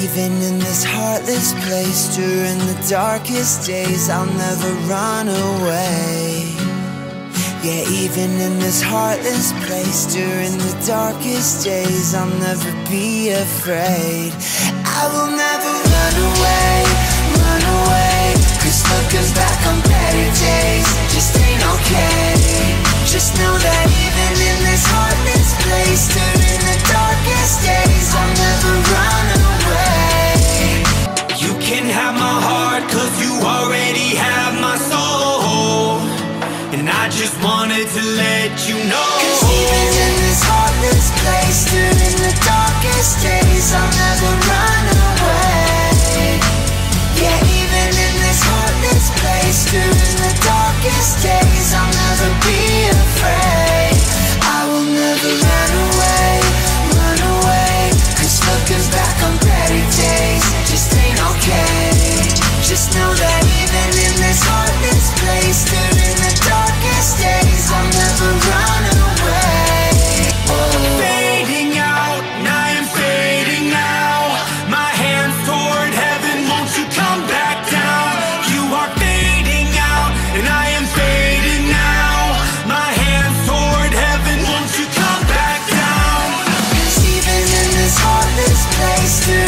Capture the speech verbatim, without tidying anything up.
even in this heartless place, during the darkest days, I'll never run away. Yeah, even in this heartless place, during the darkest days, I'll never be afraid. I will never run away, run away, 'cause looking back on better days just ain't okay. Just know that even in this heartless place, during the darkest days, I'll never run away. You can have my heart, 'cause you already have my soul, and I just wanted to let you know. 'Cause even in this heartless place, during the darkest days, I'll never run away. Yeah, even in this heartless place, during the darkest days, I'll never be afraid. I will never run away, run away, 'cause looking back on better days just ain't okay. Just know that even in this heartless place, during the darkest days, I'll never run away. Oh. Fading out, and I am fading now. My hands toward heaven, won't you come back down? You are fading out, and I am fading now. My hands toward heaven, won't you come back down? 'Cause even in this heartless place,